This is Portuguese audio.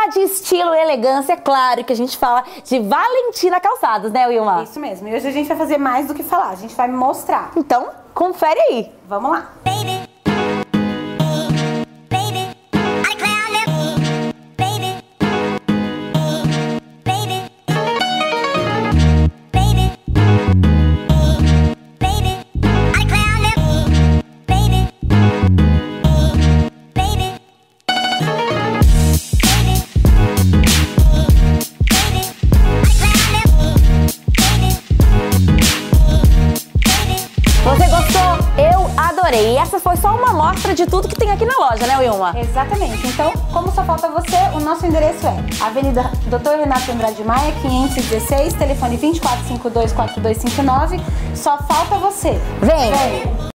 falar de estilo e elegância, é claro que a gente fala de Valentina Calçados, né, Wilma? Isso mesmo. E hoje a gente vai fazer mais do que falar, a gente vai mostrar. Então, confere aí. Vamos lá. Você gostou? Eu adorei. E essa foi só uma amostra de tudo que tem aqui na loja, né, Wilma? Exatamente. Então, como só falta você, o nosso endereço é Avenida Dr. Renato Andrade Maia, 516, telefone 2452-4259. Só falta você. Vem!